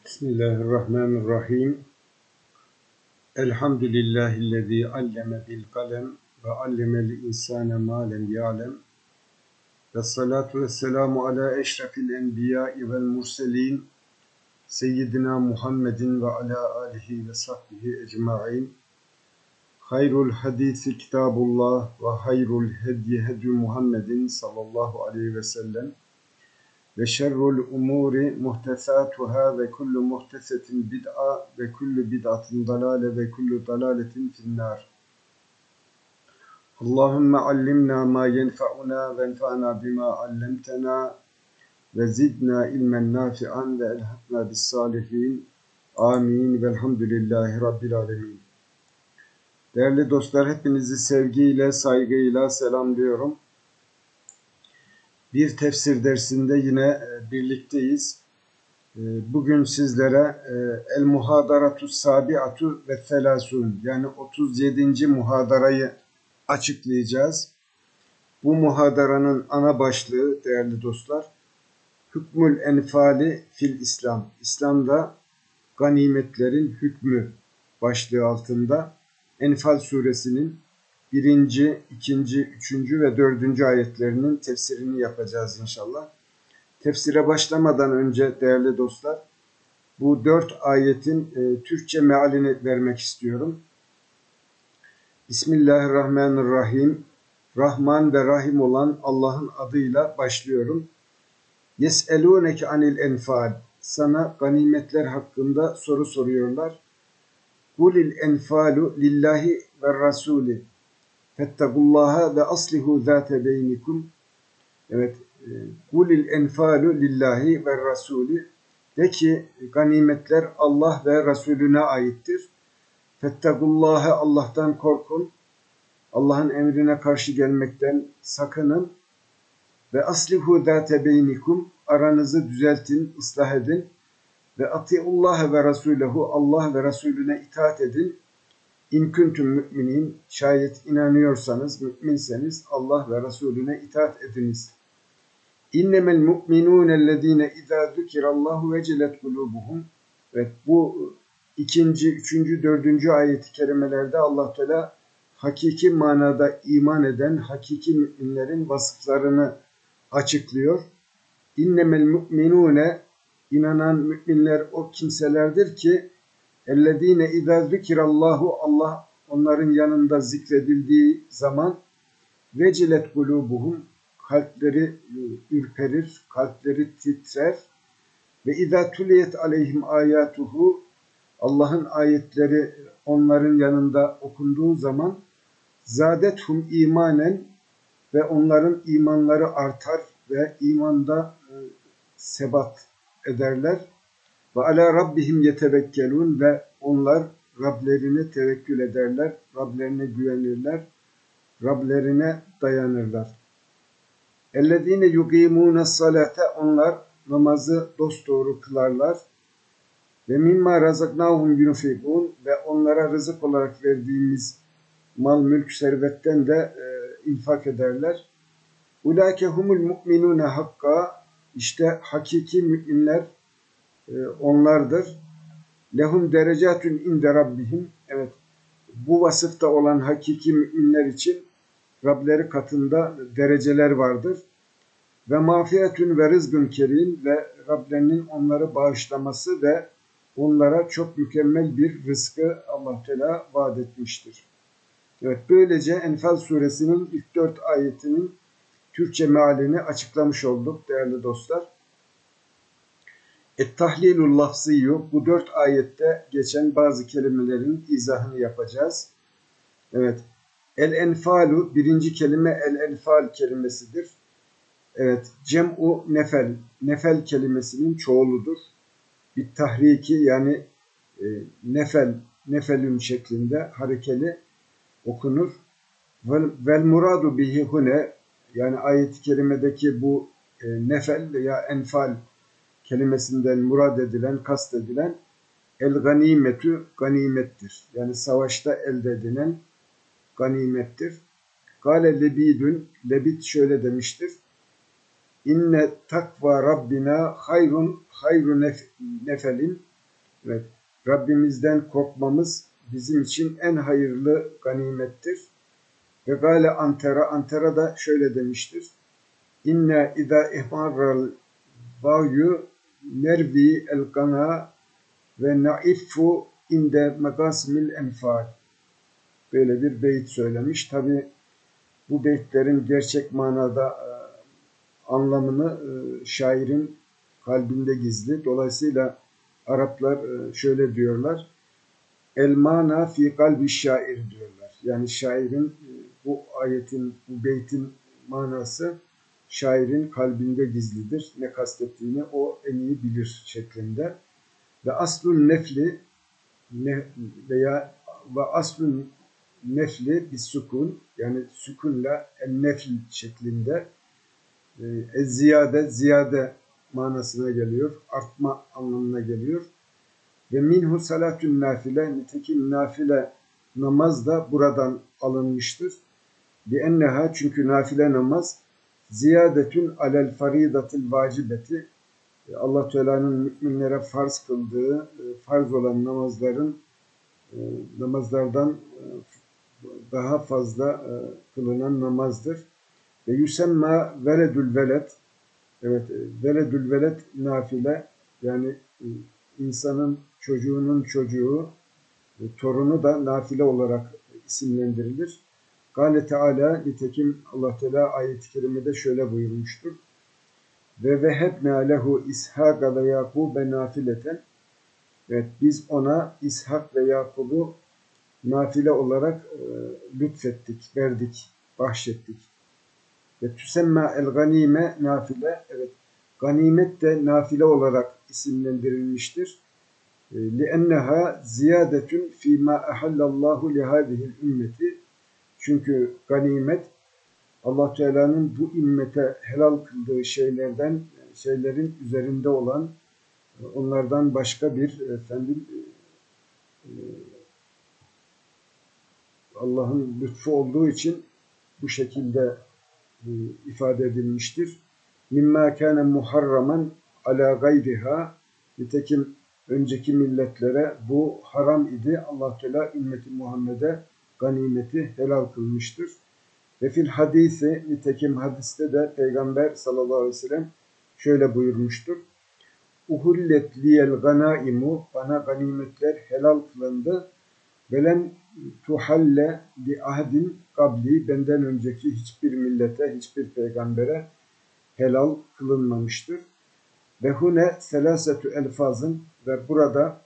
Bismillahirrahmanirrahim. Elhamdülillahillezî alleme bil kalem ve allemel insâne mâ lem ya'lem. Vessalâtu vesselamu alâ eşrefil enbiyâi vel murselîn. Seyyidina Muhammedin ve alâ âlihi ve sahbihi ecma'in. Hayrul hadîsi kitâbullah ve hayrul hedyi hedyu Muhammedin sallallahu aleyhi ve sellem. Ve şerrul umuri muhtesatuhâ ve kullu muhtesetin bid'a ve kullu bid'atin dalâle ve kullu dalâletin finnâr. Allahümme allimna ma yenfa'una ve enfa'na bima allemtena ve zidna ilmen nafi'an ve elhakna bis salihin. Amin. Velhamdülillahi Rabbil alemin. Değerli dostlar, hepinizi sevgiyle, saygıyla selamlıyorum. Bir tefsir dersinde yine birlikteyiz. Bugün sizlere El-Muhadaratu Sabi'atu ve Selâsûn yani 37. muhadarayı açıklayacağız. Bu muhadaranın ana başlığı değerli dostlar, Hükmül Enfali fil İslam. İslam'da ganimetlerin hükmü başlığı altında Enfal suresinin 1., 2., 3. ve 4. ayetlerinin tefsirini yapacağız inşallah. Tefsire başlamadan önce değerli dostlar, bu 4 ayetin Türkçe mealini vermek istiyorum. Bismillahirrahmanirrahim. Rahman ve Rahim olan Allah'ın adıyla başlıyorum. Yes'elûneke anil enfal. Sana ganimetler hakkında soru soruyorlar. Kulil enfalu lillahi ve rasuli. Fettakullaha ve aslihu zâte beynikum. Evet. Kulil enfalu lillahi ve rasuli. De ki ganimetler Allah ve Resulüne aittir. Fettakullaha, Allah'tan korkun. Allah'ın emrine karşı gelmekten sakının. Ve aslihu zâte beynikum. Aranızı düzeltin, ıslah edin. Ve atiullaha ve rasulehu. Allah ve Resulüne itaat edin. İn kuntum müminin, şayet inanıyorsanız, müminseniz Allah ve Resulüne itaat ediniz. İnnemel mu'minûnellezîne izâ zükirallahu vecilet kulûbuhum. Evet, bu 2., 3., 4. ayet-i kerimelerde Allah Teala hakiki manada iman eden hakiki müminlerin vasıflarını açıklıyor. İnnemel mu'minûne, inanan müminler o kimselerdir ki اَلَّذ۪ينَ اِذَا ذُكِرَ اللّٰهُ, Allah onların yanında zikredildiği zaman vecilet kulubuhum, kalpleri ürperir, kalpleri titrer. Ve اِذَا تُلِيَتْ عَلَيْهِمْ آيَاتُهُ, Allah'ın ayetleri onların yanında okunduğu zaman zâdethum imanen, ve onların imanları artar ve imanda sebat ederler. Ve alâ rabbihim yetevekkelûn, ve onlar Rablerine tevekkül ederler, Rablerine güvenirler, Rablerine dayanırlar. Ellezîne yukîmûne's-salâte, onlar namazı dosdoğru kılarlar. Ve mimmâ razaknâhum yunfikûn, ve onlara rızık olarak verdiğimiz mal, mülk, servetten de infak ederler. Ulâke humul mu'minûne hakka, işte hakiki müminler onlardır. Lehum derecatun inde rabbihim. Evet, bu vasıfta olan hakiki müminler için Rableri katında dereceler vardır. Ve mağfiretun ve rızkun kerim, ve Rablerinin onları bağışlaması ve onlara çok mükemmel bir rızkı Allah Teala vaat etmiştir. Evet, böylece Enfal suresinin ilk 4 ayetinin Türkçe mealini açıklamış olduk değerli dostlar. Et-tahlilul lafziyyu, bu 4 ayette geçen bazı kelimelerin izahını yapacağız. Evet, el-enfalu, birinci kelime el-enfal kelimesidir. Evet, cem'u nefel, nefel kelimesinin çoğuludur. Bir tahriki, yani nefel, nefelün şeklinde harekeli okunur. Vel muradu bihi hune, yani ayet-i kerimedeki bu nefel veya enfal kelimesinden murad edilen, kastedilen el-ganimetü, ganimettir. Yani savaşta elde edilen ganimettir. Gâle lebidün, lebid şöyle demiştir. İnne takva Rabbina hayrun nefelin. Evet, Rabbimizden korkmamız bizim için en hayırlı ganimettir. Ve gale Antera da şöyle demiştir. İnne izâ ihmarral vâyu nervi el gana ve naiffu inde megasimil enfal. Böyle bir beyit söylemiş. Tabi bu beyitlerin gerçek manada anlamını şairin kalbinde gizli. Dolayısıyla Araplar şöyle diyorlar. El mana fi kalbi şair diyorlar. Yani şairin bu ayetin, bu beytin manası şairin kalbinde gizlidir. Ne kastettiğini o en iyi bilir şeklinde. Ve aslun nefli veya ve aslun nefli bir sukun, yani sükunla en nefl şeklinde ziyade manasına geliyor. Artma anlamına geliyor. Ve minhu salatün nafile, nitekim nafile namaz da buradan alınmıştır. Enneha, çünkü nafile namaz ziyadetün alel faridatil vacibeti, Allah Teala'nın müminlere farz kıldığı, farz olan namazlardan daha fazla kılınan namazdır. Ve yüsemma veledül veled, evet, veledül veled nafile, yani insanın çocuğunun çocuğu, torunu da nafile olarak isimlendirilir. Gâle Teala, nitekim Allah Teala ayet-i kerimede şöyle buyurmuştur. Ve vehebnâ lehu İshâk ve Yakûbe nafileten. Evet, biz ona İshak ve Yakub'u nafile olarak lütfettik, verdik, bahşettik. Ve tüsemma el ganime nafile, evet, ganimet de nafile olarak isimlendirilmiştir. لِأَنَّهَا زِيَادَةٌ فِي مَا أَحَلَّ اللّٰهُ لِهَذِهِ الْاُمَّةِ. Çünkü ganimet Allah Teala'nın bu ümmete helal kıldığı şeylerin üzerinde olan, onlardan başka bir Allah'ın lütfu olduğu için bu şekilde ifade edilmiştir. مِمَّا كَانَ muharraman ala gayriha. Nitekim önceki milletlere bu haram idi. Allah Teala ümmeti Muhammed'e ganimeti helal kılmıştır. Ve fil hadisi, nitekim hadiste de Peygamber sallallahu aleyhi ve sellem şöyle buyurmuştur. Uhullet liyel ganaimu, bana ganimetler helal kılındı. Velem tuhalle li ahdin kabli, benden önceki hiçbir millete, hiçbir peygambere helal kılınmamıştır. Ve hune selasetü elfazın, ve burada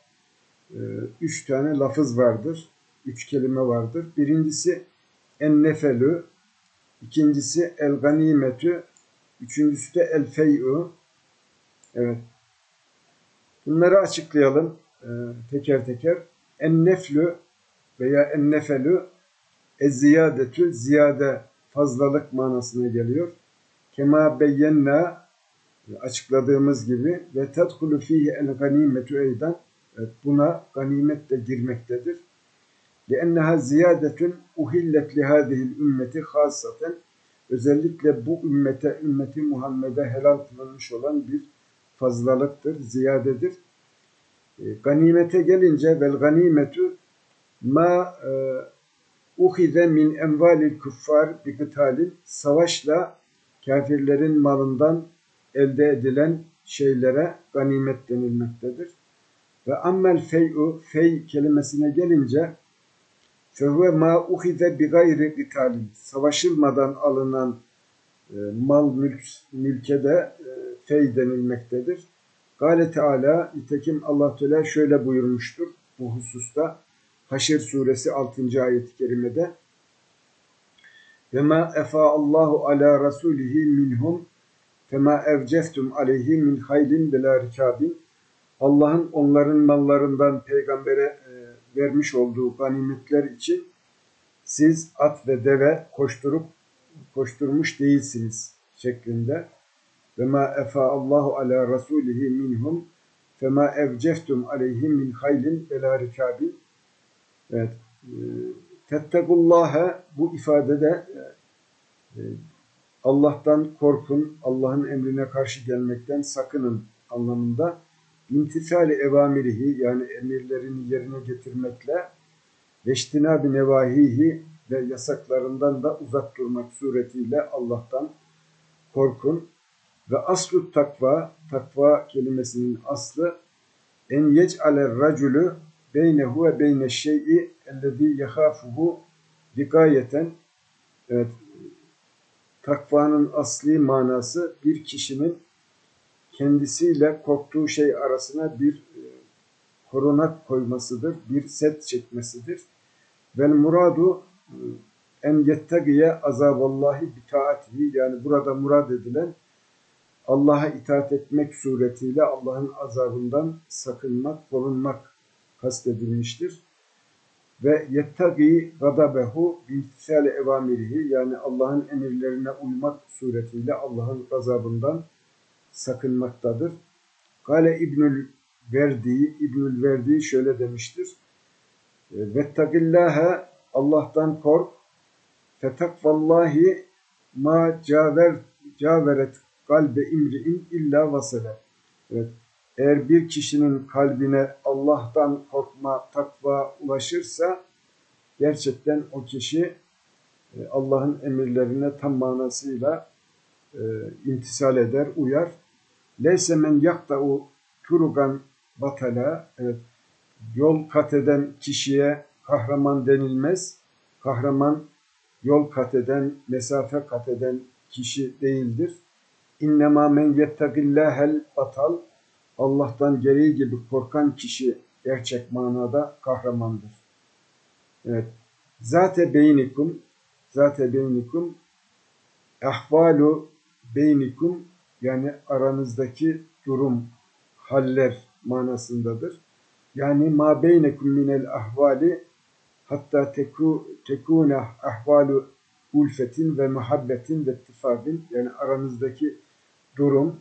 3 tane lafız vardır. 3 kelime vardır. Birincisi en nefelü, ikincisi el ganimetü, üçüncüsü de el fey'ü. Evet. Bunları açıklayalım teker teker. En neflü veya en nefelü ziyadetü, ziyade, fazlalık manasına geliyor. Kema beyyenna, açıkladığımız gibi, ve tedhulu fihi el ganimetü eydan, buna ganimet de girmektedir. لِأَنَّهَا زِيَادَةٌ اُهِلَّتْ لِهَذِهِ الْاُمَّةِ خاصَّةً, özellikle bu ümmeti Muhammed'e helal kılınmış olan bir fazlalıktır, ziyadedir. Ganimete gelince, vel ganimetü ma uhize min envalil kuffar bi kıtalin, savaşla kafirlerin malından elde edilen şeylere ganimet denilmektedir. Ve ammel fey'u, fey kelimesine gelince, fehve ma uhize bi gayri kıtalin, savaşılmadan alınan mal mülke de fey denilmektedir. Gâle Teala, nitekim Allah Teala şöyle buyurmuştur bu hususta. Haşr suresi 6. ayet-i kerimede. Ve ma efa'allahu ala rasulihi minhum fema evceftum aleyhi min haylin ve la rikabin. Allah'ın onların mallarından peygambere vermiş olduğu ganimetler için siz at ve deve koşturmuş değilsiniz şeklinde. Ve ma efa'allahu ala rasulihi minhum fema evceftum aleyhi min haylin ve la rikabin. Evet. Tettegullâhe, bu ifadede Allah'tan korkun, Allah'ın emrine karşı gelmekten sakının anlamında. İmtisali evamirihi yani emirlerini yerine getirmekle veçtinabi nevahihi ve yasaklarından da uzak durmak suretiyle Allah'tan korkun. Ve aslu takva, takva kelimesinin aslı en yec'aler racülü beynehu ve beyne şey'i ellezî yehâfuhu vikayeten. Evet, takvanın asli manası bir kişinin kendisiyle korktuğu şey arasına bir korunak koymasıdır, bir set çekmesidir. Vel muradu en yettegiye azaballahi bitaatihi yani burada murad edilen Allah'a itaat etmek suretiyle Allah'ın azabından sakınmak, korunmak kastedilmiştir. Ve yettagi gadabehu bimtisali evamirihi yani Allah'ın emirlerine uymak suretiyle Allah'ın gazabından sakınmaktadır. Kale İbnül Verdi şöyle demiştir. Vettagillâhe Allah'tan kork, fetakvallahi ma caveret kalbe imri'in illa vasele. Evet, eğer bir kişinin kalbine Allah'tan korkma, takva ulaşırsa gerçekten o kişi Allah'ın emirlerine tam manasıyla imtisal eder, uyar. Leyse men yakta'u turugan batala. Evet, yol kat eden kişiye kahraman denilmez. Kahraman yol kat eden, mesafe kat eden kişi değildir. İnnemâ men yettegillâhel batal. Allah'tan gereği gibi korkan kişi gerçek manada kahramandır. Evet. Zate beynikum, ahvalu beynikum yani aranızdaki durum, haller manasındadır. Yani ma beynekum minel ahvali hatta tekune ahvalu ulfetin ve muhabbetin ve ittifakın yani aranızdaki durum,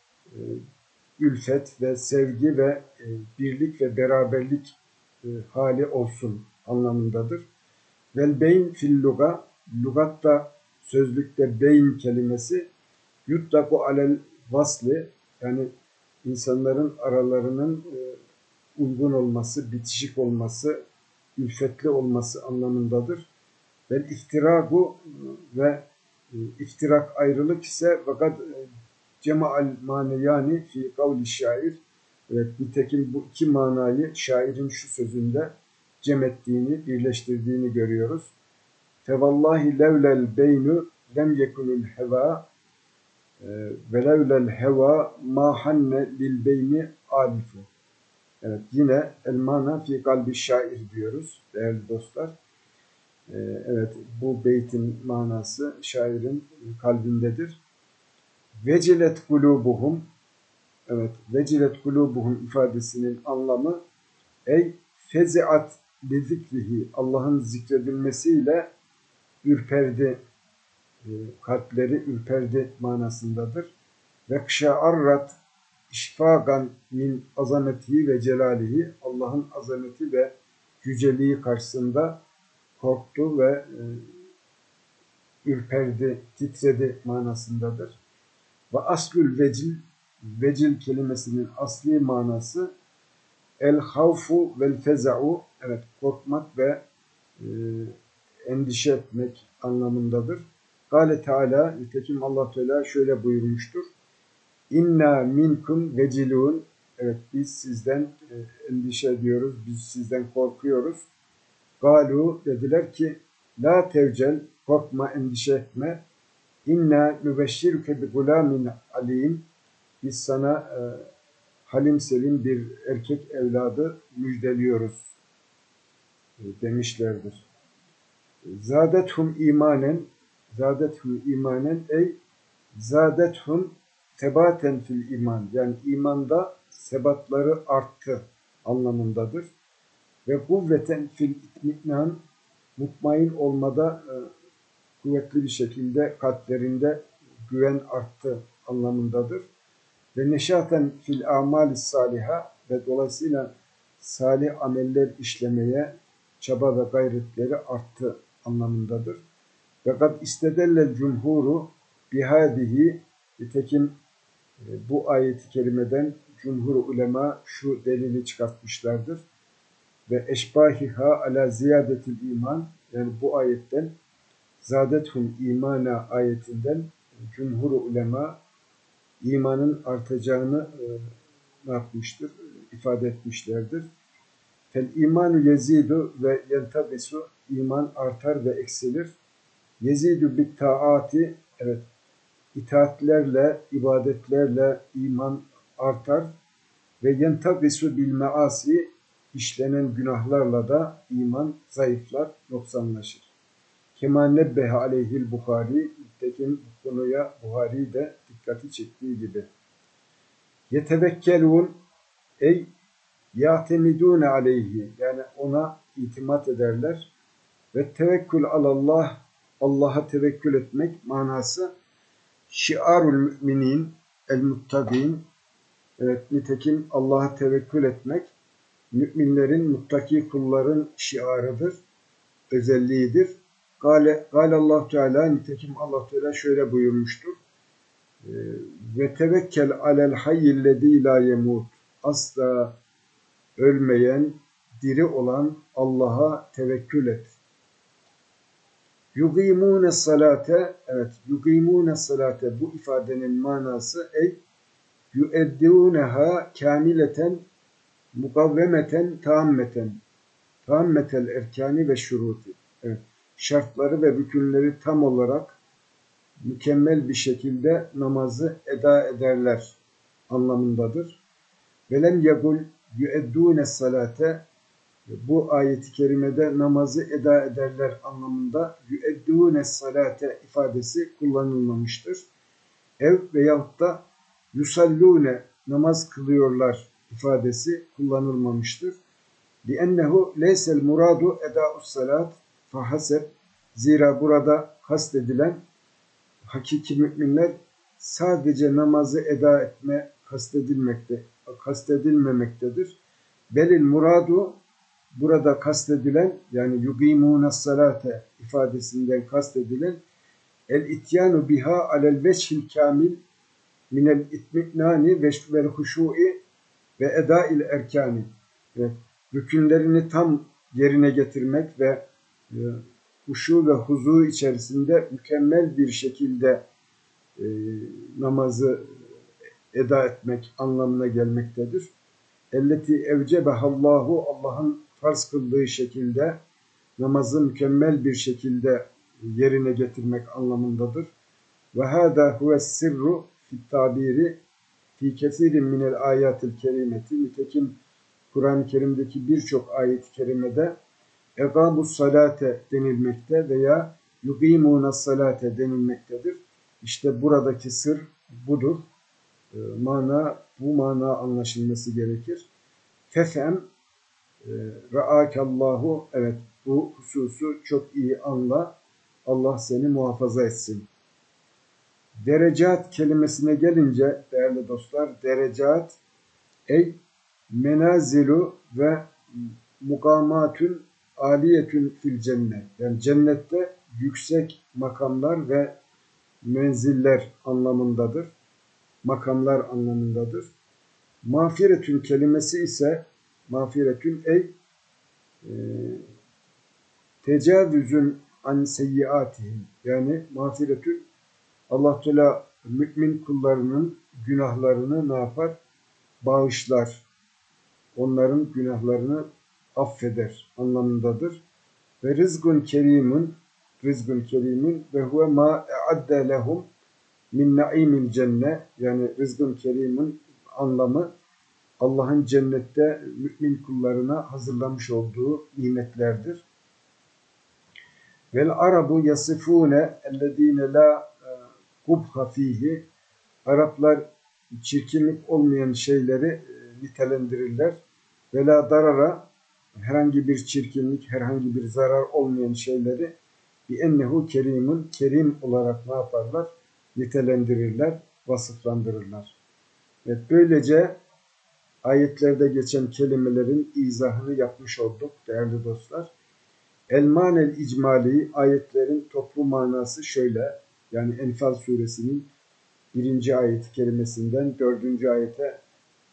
ülfet ve sevgi ve birlik ve beraberlik hali olsun anlamındadır. Vel beyn fil luga, lugatta sözlükte beyn kelimesi yuttaku alel vasli yani insanların aralarının uygun olması, bitişik olması, ülfetli olması anlamındadır. Vel iftiragu ve iftirak ayrılık ise fakat cema'al maniyani fi kavli şair. Evet, nitekim bu iki manayı şairin şu sözünde cem ettiğini, birleştirdiğini görüyoruz. Fevallahi levlel beynu lem yekunul heva ve levlel heva ma hanne lil beyni alifu. Evet, yine el mana fi kalbi şair diyoruz değerli dostlar. Evet, bu beytin manası şairin kalbindedir. Vecilet kulubuhum, evet, vecilet kulubuhum ifadesinin anlamı ey feziat li zikrihi Allah'ın zikredilmesiyle ürperdi, kalpleri ürperdi manasındadır. Ve kşa'arrat işfagan min azametihi ve celalihi Allah'ın azameti ve yüceliği karşısında korktu ve ürperdi, titredi manasındadır. Ve aslül vecil, vecil kelimesinin asli manası el havfu vel feza'u, evet korkmak ve endişe etmek anlamındadır. Kâle Teala, nitekim Allah Teala şöyle buyurmuştur. İnna minkum vecilun, evet biz sizden endişe ediyoruz, biz sizden korkuyoruz. Galu dediler ki la tevcel, korkma, endişe etme. İnna nübeşşirüke bi gulamin alim, biz sana halim selim bir erkek evladı müjdeliyoruz demişlerdir. Zadethum imanen ey zadethum tebaten fil iman yani imanda sebatları arttı anlamındadır. Ve kuvveten fil itminan mutmain olmada kuvvetli bir şekilde kalplerinde güven arttı anlamındadır. Ve neşaten fil amali saliha ve dolayısıyla salih ameller işlemeye çaba ve gayretleri arttı anlamındadır. Ve kad istedellel cumhuru bihadihi, nitekim bu ayeti kerimeden cumhur ulema şu delili çıkartmışlardır. Ve eşbahiha ala ziyadetil iman, yani bu ayetten zadethum imana ayetinden cumhur ulema imanın artacağını ne yapmıştır? İfade etmişlerdir. Fel imanu yezidu ve yentabisu, iman artar ve eksilir. Yezidu bit taati, evet, itaatlerle, ibadetlerle iman artar ve yentabisu bil maasi, işlenen günahlarla da iman zayıflar, noksanlaşır. Kema nebbehe aleyhil Buhari, nitekim bu konuya Buhari de dikkati çektiği gibi. Yetevekkelun, ey ya'temidûne aleyhi, yani ona itimat ederler. Ve tevekkül alallah, Allah'a tevekkül etmek manası şiarul müminin el muttaqin, evet, nitekim Allah'a tevekkül etmek müminlerin, muttaki kulların şiarıdır, özelliğidir. Gale Allah Teala, nitekim Allah Teala şöyle buyurmuştur. Ve tevekkel alel hayyillezî lâ yemut, asla ölmeyen, diri olan Allah'a tevekkül et. Yugîmûne salate, evet, yugîmûne salate, bu ifadenin manası ey yueddûneha kâmileten mukavvemeten taammetel erkâni ve şuruti, evet, şartları ve rükünleri tam olarak mükemmel bir şekilde namazı eda ederler anlamındadır. Velem yegul yueddûne salate, bu ayeti kerimede namazı eda ederler anlamında yueddûne salate ifadesi kullanılmamıştır. Ev veyahut da yusallûne, namaz kılıyorlar ifadesi kullanılmamıştır. لِأَنَّهُ لَيْسَ الْمُرَادُ اَدَاءُ السَّلَاتِ فَحَسَبْ, zira burada kastedilen hakiki müminler sadece namazı eda etme kastedilmemektedir. Belil muradu, burada kastedilen, yani yugîmûne salate ifadesinden kastedilen el ityanu biha alel veçhil kamil minel itminani vel huşû'i ve edâil erkâni, evet, rükünlerini tam yerine getirmek ve huşu ve huzu içerisinde mükemmel bir şekilde namazı eda etmek anlamına gelmektedir. Elleti evcebehallahu, Allah'ın farz kıldığı şekilde namazı mükemmel bir şekilde yerine getirmek anlamındadır. Ve hâdâ huves sirru fit tabiri fi kesirin minel ayatil kerimeti, nitekim Kur'an-ı Kerim'deki birçok ayet-i kerimede eqâmus salate denilmekte veya yugîmûnas salate denilmektedir. İşte buradaki sır budur. Bu mana anlaşılması gerekir. Fefem ra'akallahu, evet, bu hususu çok iyi anla. Allah seni muhafaza etsin. Derecat kelimesine gelince değerli dostlar, derecat ey menazilu ve mukamatün aliyetün fil cennet, yani cennette yüksek makamlar ve menziller anlamındadır. Makamlar anlamındadır. Mağfiretün kelimesi ise mağfiretün ey tecavüzün an seyyiatihim, yani mağfiretün, Allah Teala mümin kullarının günahlarını ne yapar? Bağışlar. Onların günahlarını affeder anlamındadır. Ve rızkun kerimun ve huve ma e'adde lehum min naimil cenne, yani rızkun kerimun anlamı Allah'ın cennette mümin kullarına hazırlamış olduğu nimetlerdir. Vel arabu yasifune ellezine la kubha fihi, Araplar çirkinlik olmayan şeyleri nitelendirirler. Ve la darara, herhangi bir çirkinlik, herhangi bir zarar olmayan şeyleri bi ennehu kerimun, kerim olarak ne yaparlar? Nitelendirirler, vasıflandırırlar. Evet, böylece ayetlerde geçen kelimelerin izahını yapmış olduk değerli dostlar. El-manel icmali, ayetlerin toplu manası şöyle, yani Enfal suresinin 1. ayet-i kerimesinden 4. ayete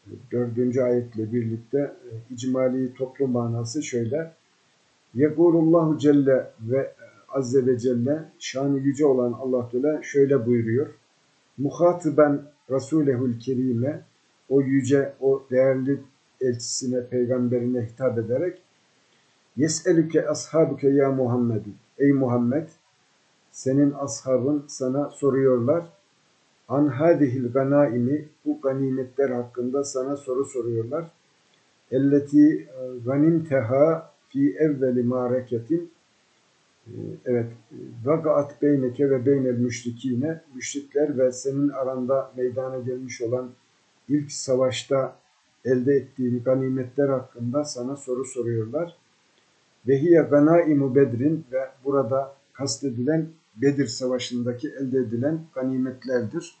Dördüncü ayetle birlikte icmali toplu manası şöyle. Yekulullahu Celle ve Azze ve Celle, şanı yüce olan Allah Teala şöyle buyuruyor. Muhatiben Rasulehül Kerime, o yüce, o değerli elçisine, peygamberine hitap ederek Yes'elüke ashabuke ya Muhammed. Ey Muhammed, senin ashabın sana soruyorlar. An hadihil ganaimi, bu ganimetler hakkında sana soru soruyorlar. Elleti ganimteha fi evveli mareketin, evet, vagaat beyneke ve beynel müşrikine, müşrikler ve senin aranda meydana gelmiş olan ilk savaşta elde ettiğin ganimetler hakkında sana soru soruyorlar. Ve hiye ganaimu bedrin, ve burada kastedilen Bedir Savaşı'ndaki elde edilen ganimetlerdir.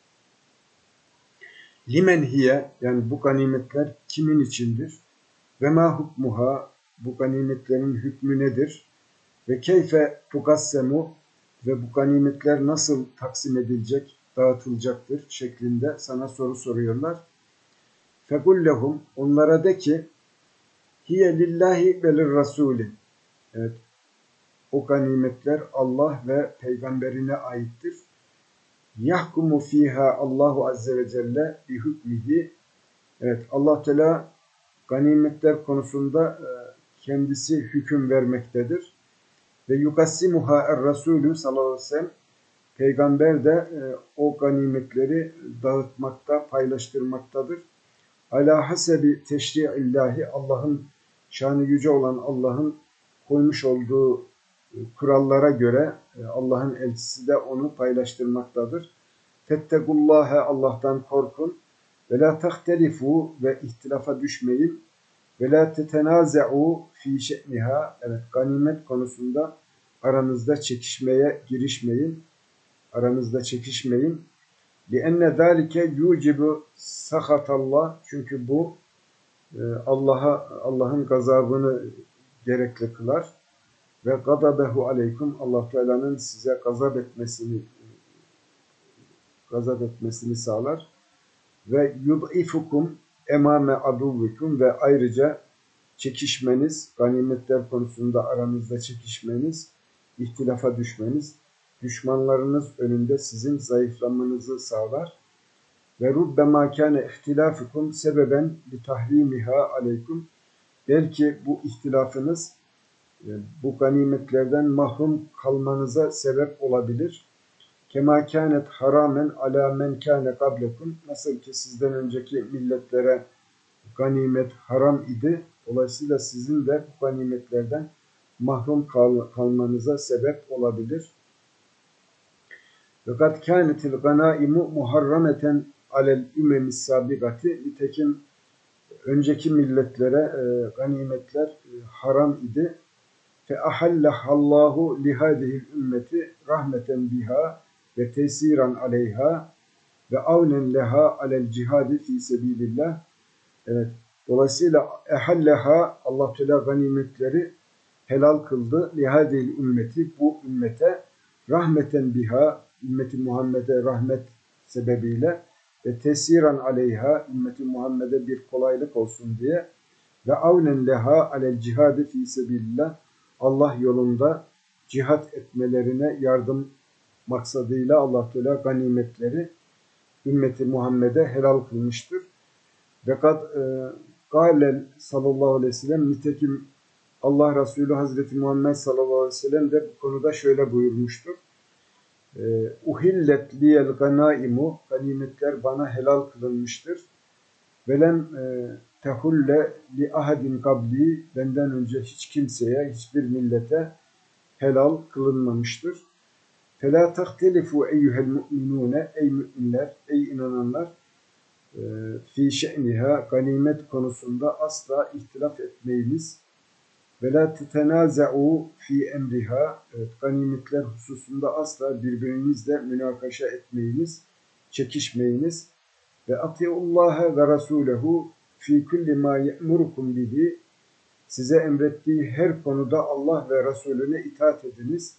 Limen hiye, yani bu ganimetler kimin içindir? Ve ma hukmuha, bu ganimetlerin hükmü nedir? Ve keyfe tukassemu, ve bu ganimetler nasıl taksim edilecek, dağıtılacaktır şeklinde sana soru soruyorlar. Fekullehum, onlara de ki, hiye lillahi ve lirrasuli. Evet, o ganimetler Allah ve peygamberine aittir. Yahkumu fiha Allahu azze ve celle bi hükmihi. Evet, Allah Teala ganimetler konusunda kendisi hüküm vermektedir. Ve yukassimuha er-Resulü sallallahu aleyhi ve sellem, peygamber de o ganimetleri dağıtmakta, paylaştırmaktadır. Ala hasebi teşri'illahi, Allah'ın şanı yüce olan Allah'ın koymuş olduğu kurallara göre Allah'ın elçisi de onu paylaştırmaktadır. Fettekullâhe, Allah'tan korkun. Ve la tahtelifu, ve ihtilafa düşmeyin. Ve la tetenâze'u fî şe'niha, evet, ganimet konusunda aranızda çekişmeye girişmeyin. Aranızda çekişmeyin. لِأَنَّ ذَٰلِكَ يُوجِبُ سَخَطَ, çünkü bu Allah'ın gazabını gerekli kılar. Ve gadabehu aleykum, Allah Teala'nın size gazap etmesini sağlar. Ve yud'ifukum emame aduvikum, ve ayrıca çekişmeniz, ganimetler konusunda aranızda çekişmeniz, ihtilafa düşmeniz, düşmanlarınız önünde sizin zayıflamanızı sağlar. Ve rubbema kâne ihtilafukum sebeben li tahrimiha aleykum, belki bu ihtilafınız bu ganimetlerden mahrum kalmanıza sebep olabilir. Kema kânet haramen alâ men kâne qablekum, nasıl ki sizden önceki milletlere ganimet haram idi. Dolayısıyla sizin de bu ganimetlerden mahrum kalmanıza sebep olabilir. Fakat kânetil ganaimu muharrameten alel ümemis sabigati, nitekim önceki milletlere ganimetler haram idi. Fe ahallahallahu lihadihil ümmeti rahmeten biha ve tesiran aleyha ve avnen leha alel cihadi fi sebilillah. Evet, dolayısıyla ehalleha, Allah Teala ganimetleri helal kıldı. Lihadihil ümmeti, bu ümmete, rahmeten biha, ümmeti Muhammed'e rahmet sebebiyle, ve tesiran aleyha, ümmeti Muhammed'e bir kolaylık olsun diye, ve avnen leha alel cihadi fi sebilillah, Allah yolunda cihat etmelerine yardım maksadıyla Allah Teala ganimetleri ümmeti Muhammed'e helal kılmıştır. Ve kad kâlel sallallahu aleyhi ve sellem, nitekim Allah Resulü Hazreti Muhammed sallallahu aleyhi ve sellem de bu konuda şöyle buyurmuştur. Uhillet liyel ganaimu, ganimetler bana helal kılınmıştır. Velem tehulle li ahadin kabli, benden önce hiç kimseye, hiçbir millete helal kılınmamıştır. Fela tahtelifu eyyuhel mu'minune, ey müminler, ey inananlar, fi şe'niha, ganimet konusunda asla ihtilaf etmeyiniz. Ve la tetenâze'u fi emriha, evet, ganimetler hususunda asla birbirinizle münakaşa etmeyiniz, çekişmeyiniz. Ve ati'ullâhe ve rasûlehu fi kulli mâ ye'murukum bihi, size emrettiği her konuda Allah ve Resulüne itaat ediniz.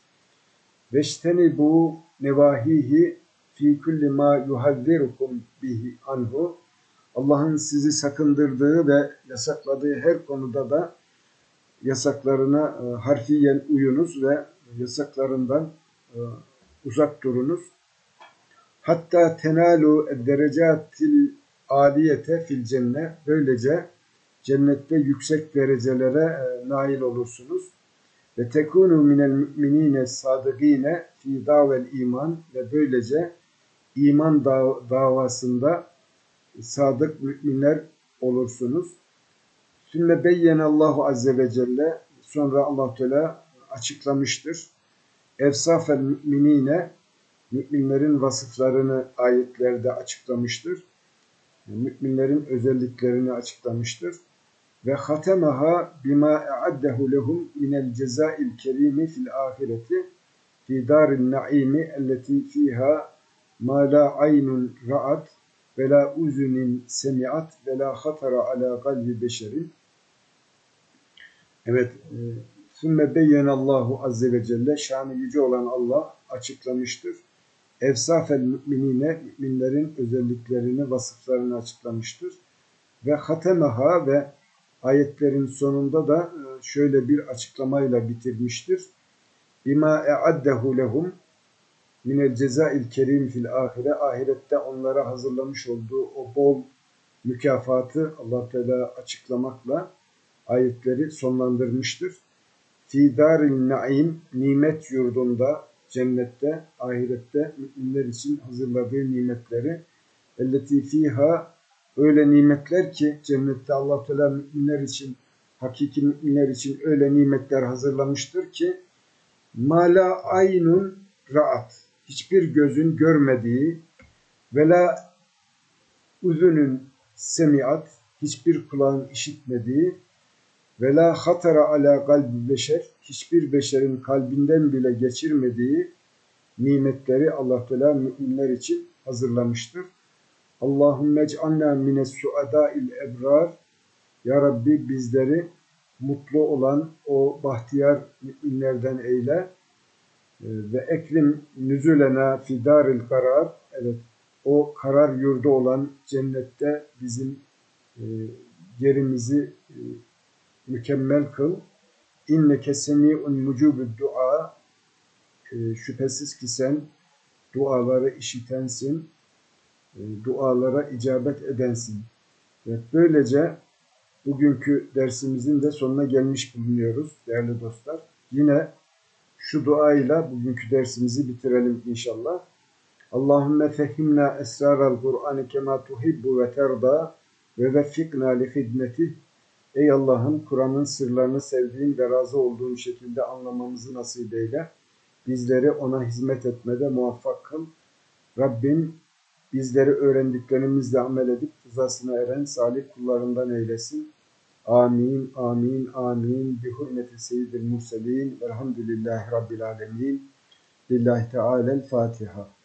Veştenibu nevahihi fi kulli mâ yuhazzirukum bihi anhu, Allah'ın sizi sakındırdığı ve yasakladığı her konuda da yasaklarına harfiyen uyunuz ve yasaklarından uzak durunuz. Hatta tenalu derecatil aliyete fil cennet. Böylece cennette yüksek derecelere nail olursunuz. Ve tekunu minel müminine sadıgine fi davel iman. Ve böylece iman davasında sadık müminler olursunuz. Sümme beyyenallahu azze ve celle, sonra Allah Teala açıklamıştır. Evsafel müminine, müminlerin vasıflarını ayetlerde açıklamıştır. Müminlerin özelliklerini açıklamıştır. Ve hatemaha bima e'addehu lehum minel cezail kerimi fil ahireti fi daril naimi elleti fiha ma la aynun ra'at ve la uzunin semi'at ve la hatara ala kalbi beşerin. Evet, sümme beyyenallahu azze ve celle, şanı yüce olan Allah açıklamıştır. Evsafel müminine, müminlerin özelliklerini, vasıflarını açıklamıştır. Ve hatemaha, ve ayetlerin sonunda da şöyle bir açıklamayla bitirmiştir. Bima e'addehu lehum minel cezail kerim fil ahire, ahirette onlara hazırlamış olduğu o bol mükafatı Allah Teala açıklamakla ayetleri sonlandırmıştır. Fi daril naim, nimet yurdunda, cennette, ahirette müminler için hazırladığı nimetleri, elleti fiha, öyle nimetler ki cennette Allah Teala müminler için, hakiki müminler için öyle nimetler hazırlamıştır ki ma la aynun ra'at, hiçbir gözün görmediği, ve la uzunun semiat, hiçbir kulağın işitmediği, ve la hatara ala kalbi beşer, hiçbir beşerin kalbinden bile geçirmediği nimetleri Allah Teala müminler için hazırlamıştır. Allahümme ec'alna mines suadâil ebrar. Ya Rabbi, bizleri mutlu olan o bahtiyar müminlerden eyle. Ve ekrim nüzulena fidaril karar. Evet, o karar yurdu olan cennette bizim yerimizi mükemmel kıl. İnneke semi'un mucubud dua. Şüphesiz ki sen duaları işitensin, dualara icabet edensin. Ve böylece bugünkü dersimizin de sonuna gelmiş bulunuyoruz değerli dostlar. Yine şu duayla bugünkü dersimizi bitirelim inşallah. Allahümme fehimna esraral Kur'an kema tuhibbu ve terda ve veffikna li hidmetih. Ey Allah'ım, Kur'an'ın sırlarını sevdiğin ve razı olduğun şekilde anlamamızı nasip eyle. Bizleri ona hizmet etmede muvaffak kıl. Rabbim bizleri öğrendiklerimizle amel edip rızasına eren salih kullarından eylesin. Amin, amin, amin. Bi hurmeti seyyidil murselin. Velhamdülillahi Rabbil alemin. Lillahi Teala'l Fatiha.